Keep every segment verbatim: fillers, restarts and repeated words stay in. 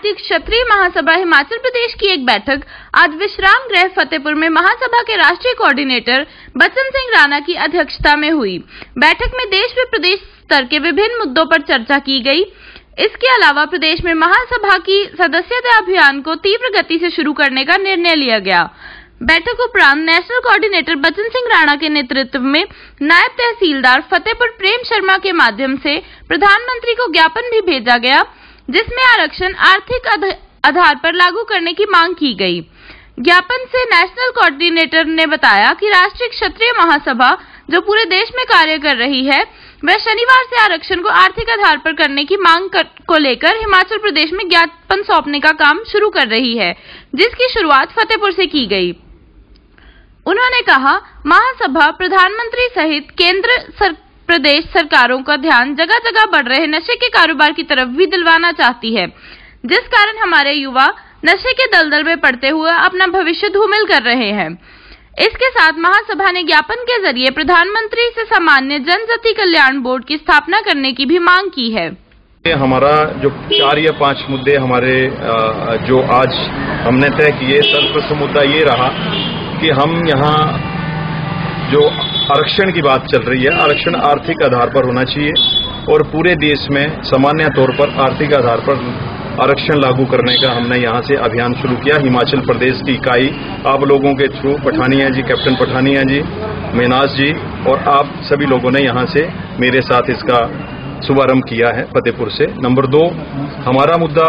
भारतीय क्षत्रिय महासभा हिमाचल प्रदेश की एक बैठक आज विश्राम गृह फतेहपुर में महासभा के राष्ट्रीय कोऑर्डिनेटर बचन सिंह राणा की अध्यक्षता में हुई। बैठक में देश व प्रदेश स्तर के विभिन्न मुद्दों पर चर्चा की गई। इसके अलावा प्रदेश में महासभा की सदस्यता अभियान को तीव्र गति से शुरू करने का निर्णय लिया गया। बैठक उपरांत नेशनल कोऑर्डिनेटर बचन सिंह राणा के नेतृत्व में नायब तहसीलदार फतेहपुर प्रेम शर्मा के माध्यम से प्रधानमंत्री को ज्ञापन भी भेजा गया, जिसमें आरक्षण आर्थिक आधार पर लागू करने की मांग की गई। ज्ञापन से नेशनल कोऑर्डिनेटर ने बताया कि राष्ट्रीय क्षत्रिय महासभा जो पूरे देश में कार्य कर रही है, वह शनिवार से आरक्षण को आर्थिक आधार पर करने की मांग कर, को लेकर हिमाचल प्रदेश में ज्ञापन सौंपने का काम शुरू कर रही है, जिसकी शुरुआत फतेहपुर से की गई। उन्होंने कहा, महासभा प्रधानमंत्री सहित केंद्र सर, प्रदेश सरकारों का ध्यान जगह जगह बढ़ रहे नशे के कारोबार की तरफ भी दिलवाना चाहती है, जिस कारण हमारे युवा नशे के दलदल में पड़ते हुए अपना भविष्य धूमिल कर रहे हैं। इसके साथ महासभा ने ज्ञापन के जरिए प्रधानमंत्री से सामान्य जनजाति कल्याण बोर्ड की स्थापना करने की भी मांग की है। हमारा जो चार या पांच मुद्दे हमारे जो आज हमने तय किए, सर्वप्रथम मुद्दा ये रहा कि हम यहाँ जो आरक्षण की बात चल रही है, आरक्षण आर्थिक आधार पर होना चाहिए और पूरे देश में सामान्य तौर पर आर्थिक आधार पर आरक्षण लागू करने का हमने यहाँ से अभियान शुरू किया। हिमाचल प्रदेश की इकाई आप लोगों के थ्रू पठानिया जी, कैप्टन पठानिया जी, मेनाज जी और आप सभी लोगों ने यहाँ से मेरे साथ इसका शुभारंभ किया है फतेहपुर से। नंबर दो, हमारा मुद्दा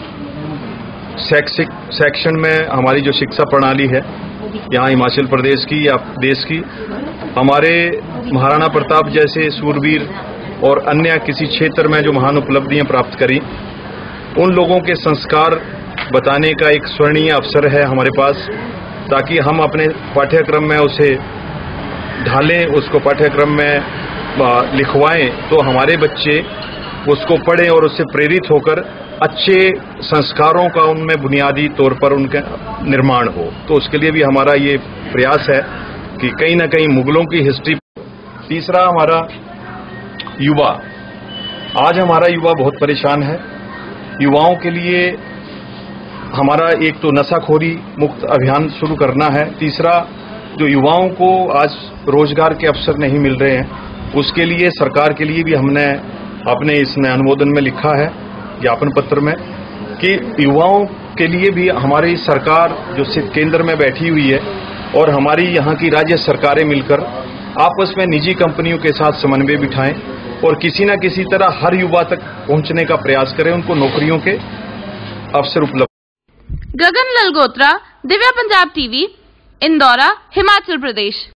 शैक्षिक सेक्शन में हमारी जो शिक्षा प्रणाली है यहाँ हिमाचल प्रदेश की या देश की, हमारे महाराणा प्रताप जैसे सूरवीर और अन्य किसी क्षेत्र में जो महान उपलब्धियां प्राप्त करी, उन लोगों के संस्कार बताने का एक स्वर्णीय अवसर है हमारे पास, ताकि हम अपने पाठ्यक्रम में उसे ढालें, उसको पाठ्यक्रम में लिखवाएं तो हमारे बच्चे उसको पढ़ें और उससे प्रेरित होकर अच्छे संस्कारों का उनमें बुनियादी तौर पर उनका निर्माण हो। तो उसके लिए भी हमारा ये प्रयास है कि कहीं ना कहीं मुगलों की हिस्ट्री। तीसरा, हमारा युवा, आज हमारा युवा बहुत परेशान है। युवाओं के लिए हमारा एक तो नशाखोरी मुक्त अभियान शुरू करना है। तीसरा, जो युवाओं को आज रोजगार के अवसर नहीं मिल रहे हैं, उसके लिए सरकार के लिए भी हमने अपने इसमें अनुमोदन में लिखा है ज्ञापन पत्र में कि युवाओं के लिए भी हमारी सरकार जो केंद्र में बैठी हुई है और हमारी यहाँ की राज्य सरकारें मिलकर आपस में निजी कंपनियों के साथ समन्वय बिठाएं और किसी न किसी तरह हर युवा तक पहुंचने का प्रयास करें, उनको नौकरियों के अवसर उपलब्ध। गगन ललगोत्रा, दिव्या पंजाब टीवी, इंदौरा, हिमाचल प्रदेश।